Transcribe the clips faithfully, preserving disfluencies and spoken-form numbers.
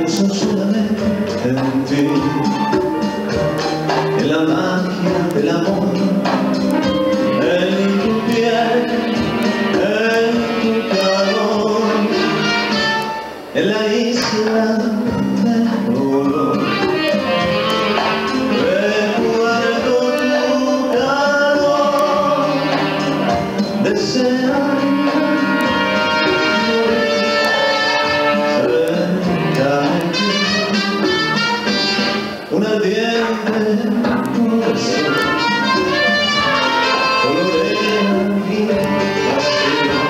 Pienso solamente en ti, en la magia del amor, en tu piel, en tu calor, en la isla del dolor. Recuerdo tu calor, deseo un ardiente corazón, coloreo mi pasión,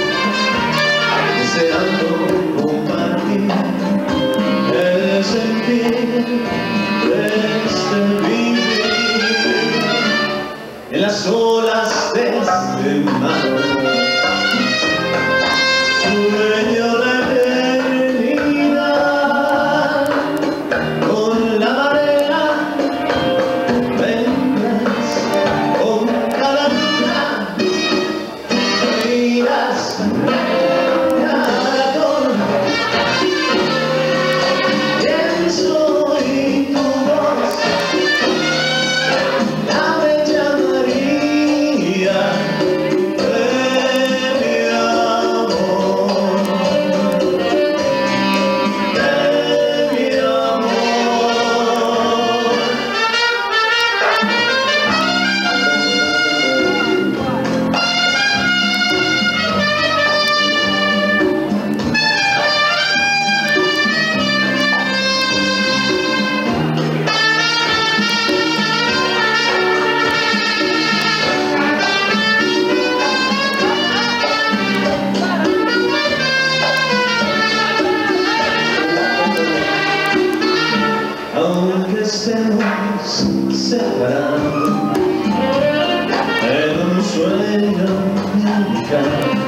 deseando compartir el sentir de este vivir en las olas de este mar. Sueño de aunque estemos separados en un sueño musical.